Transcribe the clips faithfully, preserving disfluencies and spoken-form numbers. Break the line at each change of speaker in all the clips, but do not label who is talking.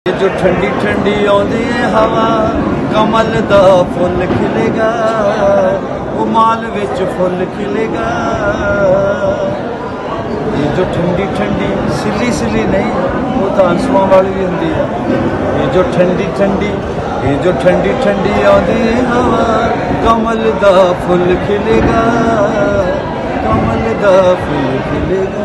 जो ठंडी ठंडी आउंदी हवा कमल दा फुल खिलेगा, वो माल विच फुल खिलेगा। ये जो ठंडी ठंडी सिली सिली नहीं, वो तो आंसुओं वाली भी होंदी है। ये जो ठंडी ठंडी ये जो ठंडी ठंडी आउंदी हवा कमल दा फुल खिलेगा, कमल दा फुल खिलेगा।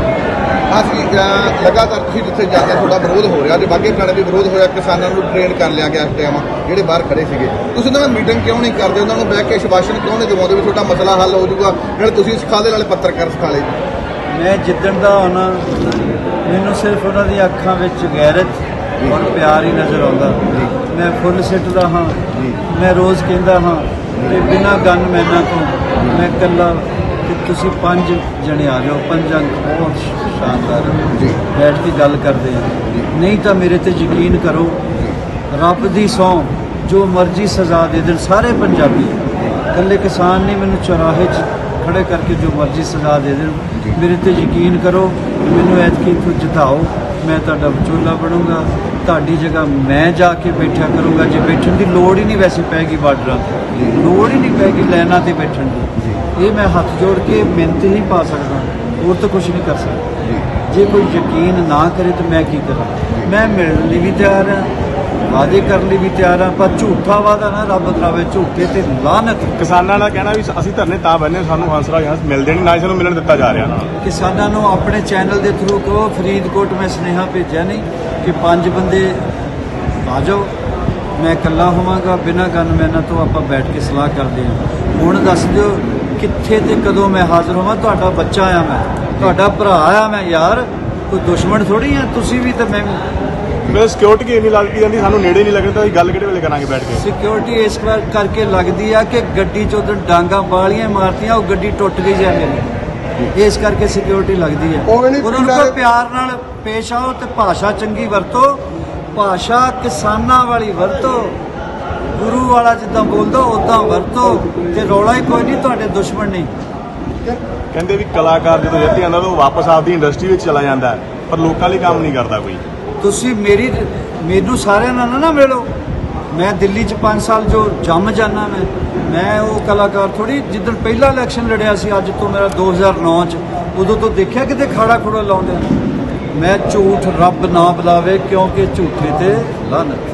ਅਸੀਂ ਲਗਾਤਾਰ ਤੁਸੀਂ ਜਿੱਥੇ ਜਾਂਦੇ ਤੁਹਾਡਾ ਵਿਰੋਧ ਹੋ ਰਿਹਾ ਤੇ ਬਾਕੀ ਪਿੰਡ ਵੀ ਵਿਰੋਧ ਹੋਇਆ, ਕਿਸਾਨਾਂ ਨੂੰ ਟ੍ਰੇਨ ਕਰ ਲਿਆ ਗਿਆ ਇਸ ਟਾਈਮ ਜਿਹੜੇ ਬਾਹਰ ਖੜੇ ਸੀਗੇ। ਤੁਸੀਂ ਉਹਨਾਂ ਨਾਲ ਮੀਟਿੰਗ ਕਿਉਂ ਨਹੀਂ ਕਰਦੇ, ਉਹਨਾਂ ਨੂੰ ਬਹਿ ਕੇ ਸ਼ਬਾਸ਼ਨ ਕਿਉਂ ਨਹੀਂ ਦਿਵਾਉਂਦੇ ਵੀ ਤੁਹਾਡਾ ਮਸਲਾ ਹੱਲ ਹੋ ਜਾਊਗਾ, ਨਾਲੇ ਤੁਸੀਂ ਸਿਖਾ ਦੇ ਨਾਲੇ ਪੱਤਰਕਾਰ ਸਿਖਾ ਲੇ।
ਮੈਂ ਜਿੱਦਣ ਦਾ ਆਉਣਾ ਮੈਨੂੰ ਸਿਰਫ ਉਹਨਾਂ ਦੀਆਂ ਅੱਖਾਂ ਵਿੱਚ ਗੈਰਤ ਔਰ ਪਿਆਰ ਹੀ ਨਜ਼ਰ ਆਉਂਦਾ। ਮੈਂ ਫੁੱਲ ਸਿੱਟਦਾ ਹਾਂ, ਮੈਂ ਰੋਜ਼ ਕਹਿੰਦਾ ਹਾਂ ਕਿ ਬਿਨਾਂ ਗਨ ਮੈਨਾਂ ਤੋਂ ਮੈਂ ਇਕੱਲਾ कि तुसी पंज जने आ जाओ, पंज अंक बहुत शानदार बैठ के गल करते हैं। नहीं तो मेरे ते यकीन करो, रब दी सौ जो मर्जी सज़ा दे देन सारे पंजाबी, कल्ले किसान नहीं मैनू चौराहे खड़े करके जो मर्जी सज़ा दे देन, मेरे ते यकीन करो मैनू ऐतकी इत्थों जिताओ, मैं तुहाडा विचोला बनूंगा, तुहाडी जगह मैं जाके बैठा करूँगा। जे बैठन की लोड़ ही नहीं वैसे पैगी बार्डर, लोड़ ही नहीं पैगी लाइनां ते बैठन की। ये मैं हाथ जोड़ के मिहनत ही पा सकता, और तो कुछ नहीं कर सकता। जे कोई यकीन ना करे तो मैं की करा। मैं मिलने लिए भी तैयार हाँ, वादे करने लिए भी तैयार हाँ, पर झूठा वादा ना रब करावे, झूठे ते लानत।
किसानों का कहना भी ਅਸੀਂ ਧਰਨੇ ਤਾਂ ਬੰਨੇ ਸਾਨੂੰ ਹੰਸਰਾ ਹੰਸ ਮਿਲਦੇ ਨਹੀਂ, ਨਾ ਸਾਨੂੰ ਮਿਲਣ ਦਿੱਤਾ ਜਾ ਰਿਹਾ।
किसानों ਨੂੰ ਆਪਣੇ चैनल के थ्रू कहो फरीदकोट मैं सुनेहा भेजा नहीं कि पांच बंदे आ जाओ, मैं कला होवांगा, बिना गन मैना तो आप बैठ के सलाह करते हैं। हुण दस दो कित्थे ते कदों मैं हाज़र होवां, तुहाडा बच्चा आ, मैं तुहाडा भरा आ, मैं यार कोई दुश्मन थोड़ी है, तुसी भी तो मैं
मैं सिक्योरिटी की इन्नी लगती जाती, सानू नेड़े नहीं लगता, गल किहड़े वेले करांगे बैठ के।
सिक्योरिटी इस करके लगती है कि गड्डी चों उधर डांगा बालियां मारतियां, वो गड्डी टुट गई जाए मेरी, इस करके सिक्योरिटी लगती है। उन्होंने को प्यार नाल पेश आओ तो भाषा चंगी वरतो, भाषा किसानां वाली वरतो, गुरु वाला जिद्दां बोल दो उदां वरतो, ते रौला ही कोई नहीं, तुहाडे दुश्मन नहीं।
कहते भी कलाकार जो जित जाता तो वापस आपकी इंडस्ट्री में चला जाता है, पर लोगों लिए काम नहीं करता कोई।
तुसी मेरी मैनू सारिਆਂ ਨਾਲ ना मिलो, मैं दिल्ली च पाँच साल जो जम जाना, मैं मैं वो कलाकार थोड़ी जिदन पहला इलैक्शन लड़िया सी, अज तो मेरा दो हज़ार नौ च उदों तो देखा किते खड़ा खुड़ा लाउंदे। मैं झूठ रब ना बुलावे क्योंकि झूठे ते लानत।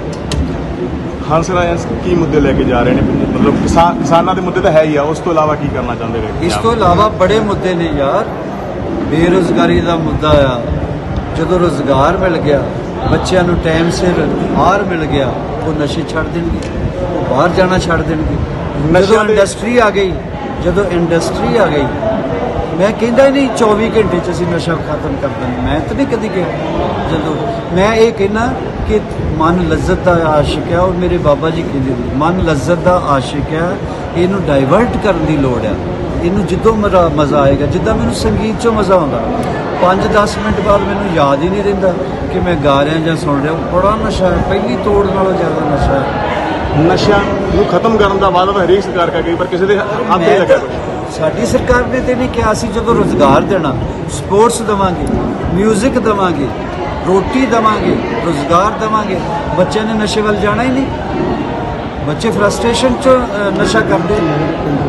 हंसराज की मुद्दे लेके जा रहे हैं, मतलब किसान किसानों के मुद्दे तो है ही है, उस तो इलावा की करना चाहते हैं?
इस तो इलावा बड़े मुद्दे ने यार, बेरोजगारी का मुद्दा आ, जो रोजगार मिल गया, बच्चों को टाइम सिर आहार मिल गया, वो नशे छड़ देंगे, वो बाहर जाना छड़ देंगे। जो इंडस्ट्री आ गई, जो इंडस्ट्री आ गई, मैं कहता ही नहीं चौबीस घंटे च असीं नशा खत्म कर देंगे, मैं तो नहीं कभी कहा। जो मैं ये कहना कि मन लज्जत का आशिक है, और मेरे बाबा जी कहते मन लज्जत का आशिक है, इनू डाइवर्ट करने की लोड़ है, इनू जिद्दों मजा मज़ा आएगा, जिद्दां मैनू संगीत चों मज़ा आउंदा, पाँच दस मिनट बाद मैनू याद ही नहीं रहिंदा कि मैं गा रहा या सुन रहा। बड़ा नशा है, पहली तोड़ नालों ज़्यादा नशा है।
नशा नूं खत्म करने का वादा तो हरेक सरकार कर गई, पर किसी के हाथ नहीं लगा।
साडी सरकार ने तो नहीं कहा, असीं जदों रोज़गार देना, स्पोर्ट्स देवांगे, म्यूजिक देवांगे, रोटी देवांगे, रोज़गार देवांगे, बच्चे ने नशे वाल जाना ही नहीं। बच्चे फ्रस्ट्रेशन च नशा करते,